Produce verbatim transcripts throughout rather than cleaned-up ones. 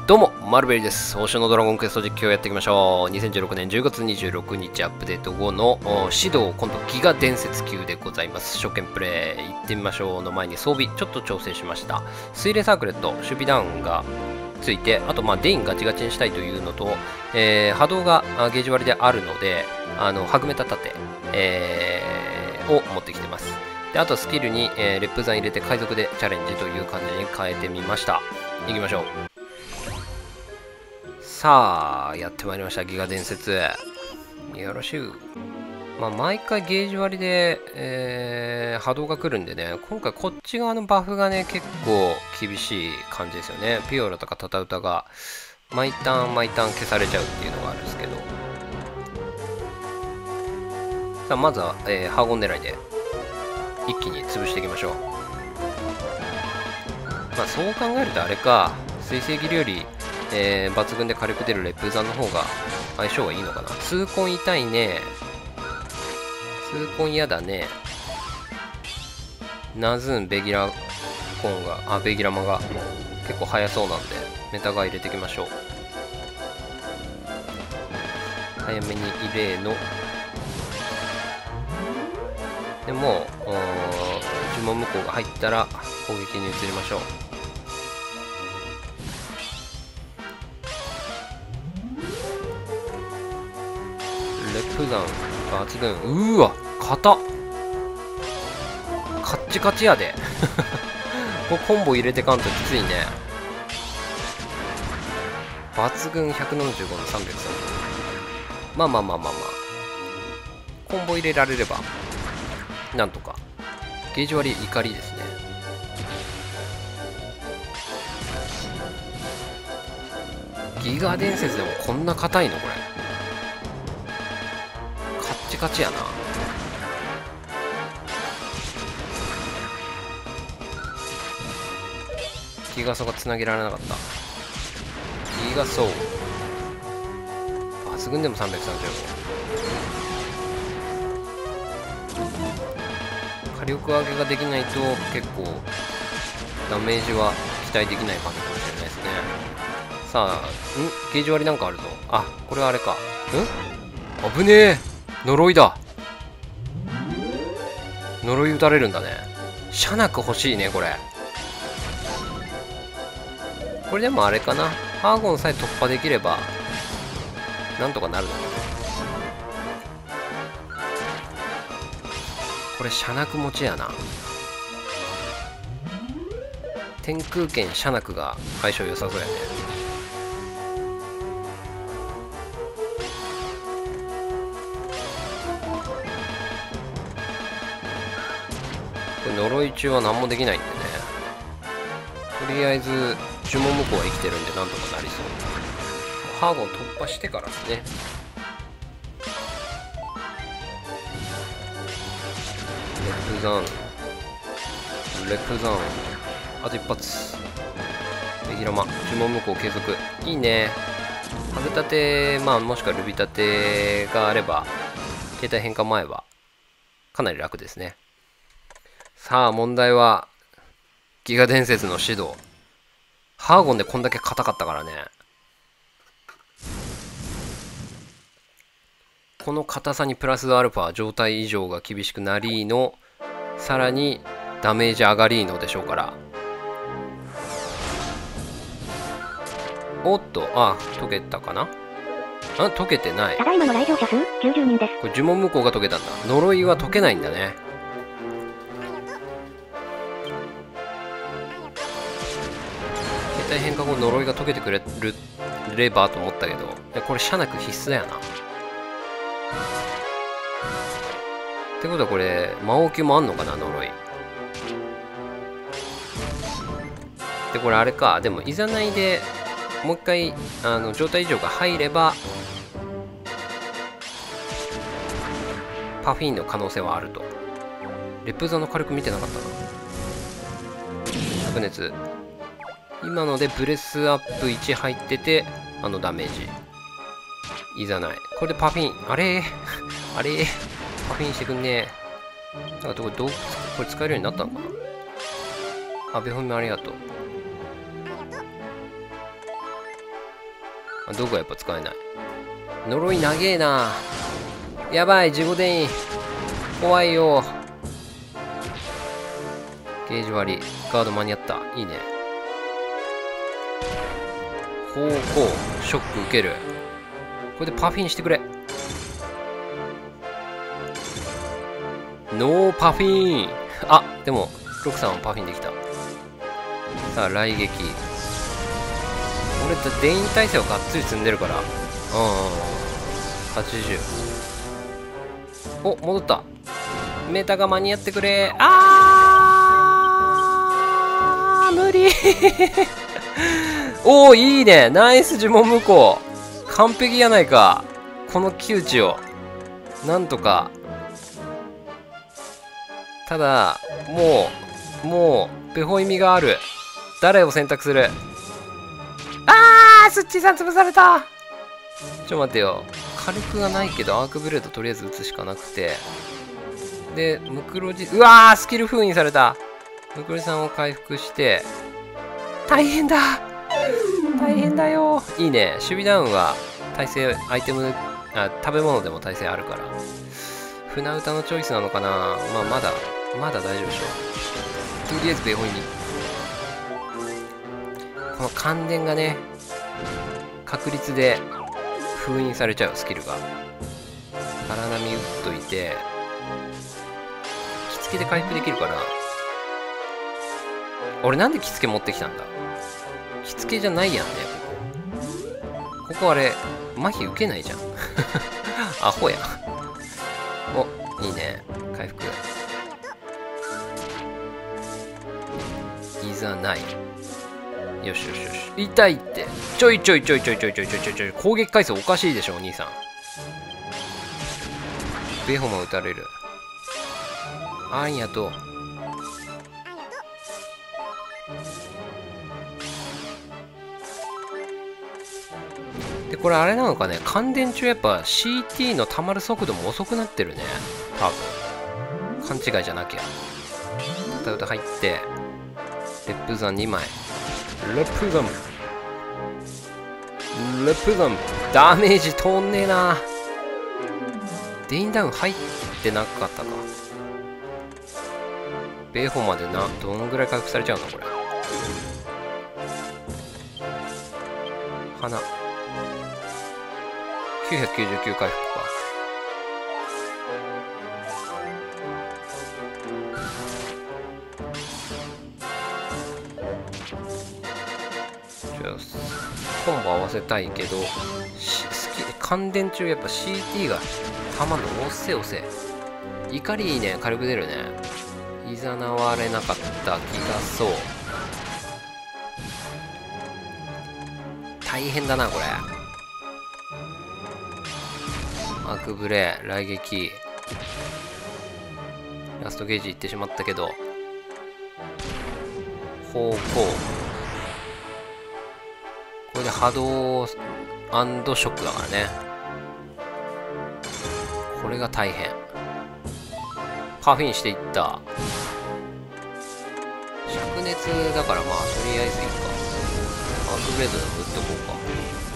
どうも、マルベリです。欧州のドラゴンクエスト実況をやっていきましょう。にせんじゅうろくねんじゅうがつにじゅうろくにちアップデート後の指導、今度ギガ伝説級でございます。初見プレイ、行ってみましょうの前に装備、ちょっと調整しました。水霊サークレット、守備ダウンがついて、あと、まあ、デインガチガチにしたいというのと、えー、波動がゲージ割りであるので、あの、はぐめた盾、えー、を持ってきてます。で、あとスキルに、えー、レップザン入れて海賊でチャレンジという感じに変えてみました。行きましょう。さあ、やってまいりました。ギガ伝説。よろしゅう。まあ、毎回ゲージ割りで、えー、波動が来るんでね、今回こっち側のバフがね、結構厳しい感じですよね。ピオラとかタタウタが、毎ターン毎ターン消されちゃうっていうのがあるんですけど。さあ、まずは、えー、ハーゴン狙いで、一気に潰していきましょう。まあ、そう考えるとあれか、水星切りより、えー、抜群で火力出るレップザンの方が相性はいいのかな。痛恨痛いね。痛恨嫌だね。ナズーンベギラコンがあベギラマが結構速そうなんでメタが入れていきましょう。早めに入れのでもう呪文向こうが入ったら攻撃に移りましょう。レップザン抜群。うーわ硬っカッチカチやでこれコンボ入れてかんときついね。抜群ひゃくななじゅうごのさんびゃくさんじゅう。まあまあまあまあまあコンボ入れられればなんとか。ゲージ割り怒りですね。ギガ伝説でもこんな硬いのこれ。カッチカチやな。ギガソがつなげられなかった。ギガソ抜群でもさんびゃくさんじゅうご。火力上げができないと結構ダメージは期待できない感じかもしれないですね。さあ、んゲージ割りなんかあるぞ。あ、これはあれか。ん危ねえ呪いだ。呪い打たれるんだね。シャナク欲しいねこれ。これでもあれかな。ハーゴンさえ突破できればなんとかなるんだけど。これシャナク持ちやな。天空剣シャナクが相性良さそうやね。これ呪い中は何もできないんでね。とりあえず呪文向こうは生きてるんでなんとかなりそう。ハーゴン突破してからですね。レップザンレップザンあと一発ベギラマ呪文向こう継続いいね。ハグ立てまあもしくはルビ立てがあれば携帯変化前はかなり楽ですね。さあ問題はギガ伝説の指導。ハーゴンでこんだけ硬かったからね。この硬さにプラスアルファ状態異常が厳しくなりのさらにダメージ上がりのでしょうから。おっとあ溶けたかな。あ溶けてない。 ただいまの来場者数きゅうじゅうにんです。 これ呪文向こうが溶けたんだ。呪いは溶けないんだね。携帯変化後呪いが解けてくれるればと思ったけど、いやこれシャナク必須だよな。ってことはこれ魔王級もあんのかな呪い。でこれあれか。でもいざないでもう一回あの状態異常が入ればパフィーンの可能性はあると。レップザの火力見てなかったな。灼熱今のでブレスアップいち入っててあのダメージいざない。これでパフィンあれあれパフィンしてくんねえ。なんかこれどうこれ使えるようになったのかな。あベホミありがとう。 あ、道具はやっぱ使えない。呪い長えな。やばい、ジゴデイン。怖いよ。ゲージ割り。ガード間に合った。いいね。ほうほう。ショック受ける。これでパフィンしてくれ。ノーパフィン。あ、でも、ロクさんはパフィンできた。さあ、雷撃。俺、デイン耐性をがっつり積んでるから。うんうんうん。はちじゅう。お、戻った。メタが間に合ってくれ。あー無理おー、いいね。ナイス呪文無効。完璧やないか。この窮地を。なんとか。ただ、もう、もう、ベホイミがある。誰を選択する？あースッチーさん潰された。ちょ、待ってよ。火力がないけど、アークブレードとりあえず撃つしかなくて。で、ムクロジ、うわースキル封印された。ムクロジさんを回復して、大変だ大変だよ。いいね。守備ダウンは、耐性、アイテム、あ、食べ物でも耐性あるから。船歌のチョイスなのかな。まあ、まだ、まだ大丈夫でしょう。とりあえずベホイミ。この感電がね、確率で封印されちゃう、スキルが。荒波打っといて、着付けで回復できるから。俺なんで着付け持ってきたんだ。着付けじゃないやんね、ここ。ここあれ、麻痺受けないじゃん。アホや。お、いいね。回復。いざない。よしよしよし。痛いって。ちょいちょいちょいちょいちょいちょいちょいちょいちょい。攻撃回数おかしいでしょ、お兄さん。ベホも撃たれる。あんやと。で、これあれなのかね。感電中やっぱ シーティー の溜まる速度も遅くなってるね。多分。勘違いじゃなきゃ。歌歌入って、レップザンにまい。レップザン。レップザン。ダメージ通んねえな。デインダウン入ってなかったか。ベーホまでな、どのぐらい回復されちゃうのこれ。花。きゅうひゃくきゅうじゅうきゅう回復か。じゃあ、コンボ合わせたいけど、感電中やっぱ シーティー がたまんのおっせおせ。怒りいいね、軽く出るね。いざなわれなかった気がそう。大変だな、これ。アークブレ、雷撃。ラストゲージいってしまったけど。方向。これで波動ショックだからね。これが大変。パフィンしていった。灼熱だからまあとりあえずいいか。アークブレードでも打っとこうか。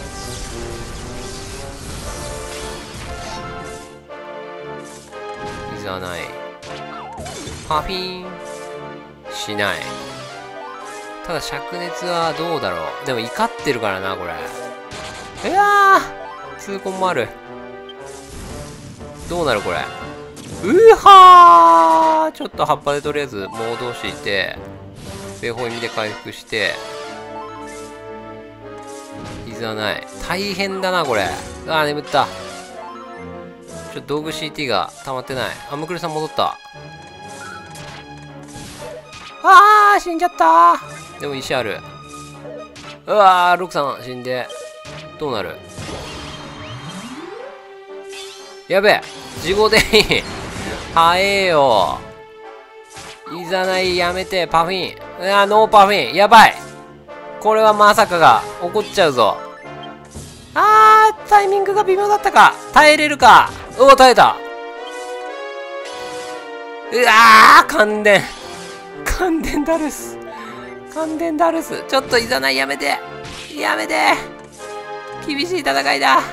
いざない。パフィンしない。ただ灼熱はどうだろう。でも怒ってるからな、これ。いやー痛恨もある。どうなるこれ。うはーちょっと葉っぱでとりあえずモードを敷いて、ベホイミで回復して、いざない。大変だな、これ。あー、眠った。ちょっと道具 シーティー が溜まってない。あ、ムクルさん戻った。あー死んじゃったー。でも石ある。うわー、ロクさん死んで。どうなる。やべえ事故でいい早えよ。いざないやめて。パフィン。うわノーパフィン。やばい。これはまさかが起こっちゃうぞ。あータイミングが微妙だったか。耐えれるか。おお耐えた。うわー感電感電ダルス感電ダルス。ちょっといざないやめてやめて厳しい戦いだ。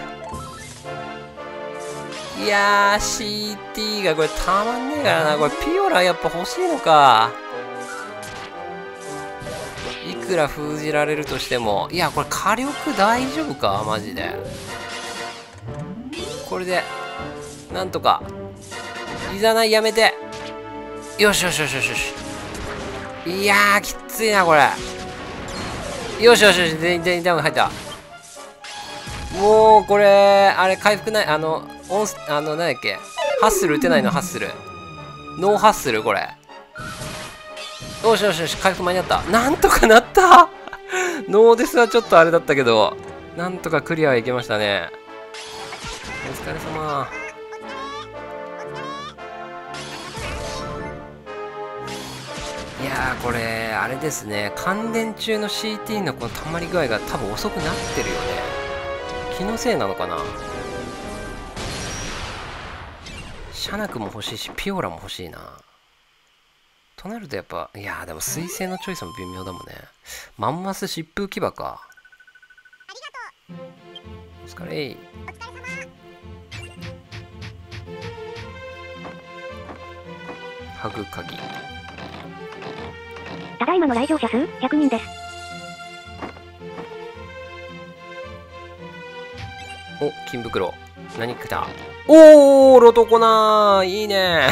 いやー、シーティー がこれたまんねえからな。これピオラやっぱ欲しいのか。いくら封じられるとしても。いや、これ火力大丈夫かマジで。これで、なんとか。いざないやめて。よしよしよしよしよし。いやー、きついな、これ。よしよしよし、全員全員ダウン入った。もう、これ、あれ、回復ない、あの、オンス、あの、なんだっけ。ハッスル打てないの、ハッスル。ノーハッスル、これ。よしよしよし、回復間に合った。なんとかなったノーデスはちょっとあれだったけど、なんとかクリアはいけましたね。お疲れ様。いやー、これ、あれですね。感電中の シーティー のこの溜まり具合が多分遅くなってるよね。気のせいなのかな。シャナクも欲しいし、ピオラも欲しいな。となるとやっぱ、いやーでも水星のチョイスも微妙だもんね。マンマス疾風牙か。お疲れ。ハグ鍵。 ただいまの来場者数、ひゃくにんです。 お、金袋。何来た？おー、ロトコナーいいね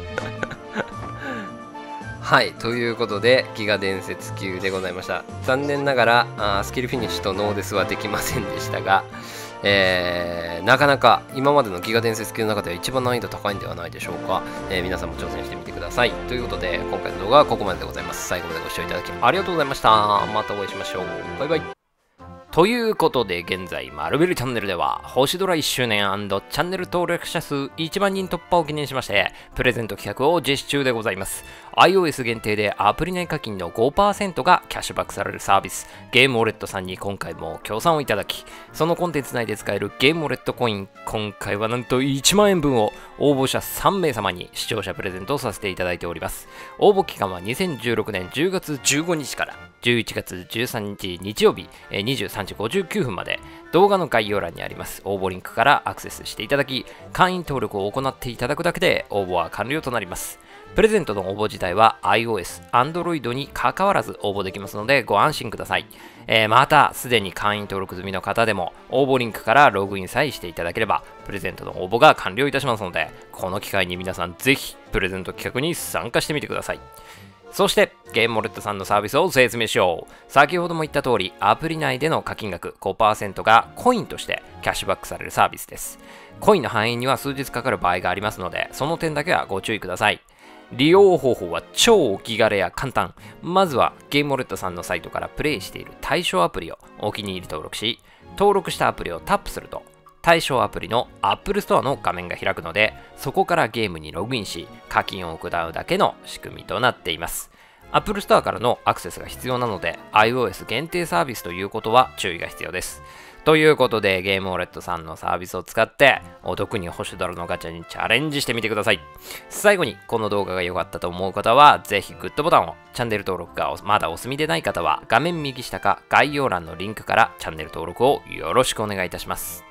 はい、ということで、ギガ伝説級でございました。残念ながら、あスキルフィニッシュとノーデスはできませんでしたが、えー、なかなか今までのギガ伝説級の中では一番難易度高いんではないでしょうか。えー、皆さんも挑戦してみてください。ということで、今回の動画はここまででございます。最後までご視聴いただきありがとうございました。またお会いしましょう。バイバイ。ということで、現在、マルベルチャンネルでは、星ドラいっしゅうねん&チャンネル登録者数いちまんにん突破を記念しまして、プレゼント企画を実施中でございます。iOS 限定でアプリ内課金の ごパーセント がキャッシュバックされるサービス、ゲームウォレットさんに今回も協賛をいただき、そのコンテンツ内で使えるゲームウォレットコイン、今回はなんといちまんえんぶんを応募者さんめいさまに視聴者プレゼントをさせていただいております。応募期間はにせんじゅうろくねんじゅうがつじゅうごにちからじゅういちがつじゅうさんにち日曜日にじゅうさんじごじゅうきゅうふんまで、動画の概要欄にあります応募リンクからアクセスしていただき、会員登録を行っていただくだけで応募は完了となります。プレゼントの応募自体は iOS、Android に関わらず応募できますのでご安心ください。えー、また、すでに会員登録済みの方でも応募リンクからログインさえしていただければ、プレゼントの応募が完了いたしますので、この機会に皆さんぜひプレゼント企画に参加してみてください。そして、ゲームウォレットさんのサービスを説明しよう。先ほども言った通り、アプリ内での課金額 ごパーセント がコインとしてキャッシュバックされるサービスです。コインの範囲には数日かかる場合がありますので、その点だけはご注意ください。利用方法は超気軽や簡単。まずはゲームウォレットさんのサイトからプレイしている対象アプリをお気に入り登録し、登録したアプリをタップすると、対象アプリの Apple Store の画面が開くので、そこからゲームにログインし、課金を行うだけの仕組みとなっています。Apple Store からのアクセスが必要なので、iOS 限定サービスということは注意が必要です。ということで、ゲームウォレットさんのサービスを使って、お得に星ドラのガチャにチャレンジしてみてください。最後に、この動画が良かったと思う方は、ぜひグッドボタンを、チャンネル登録がまだお済みでない方は、画面右下か概要欄のリンクからチャンネル登録をよろしくお願いいたします。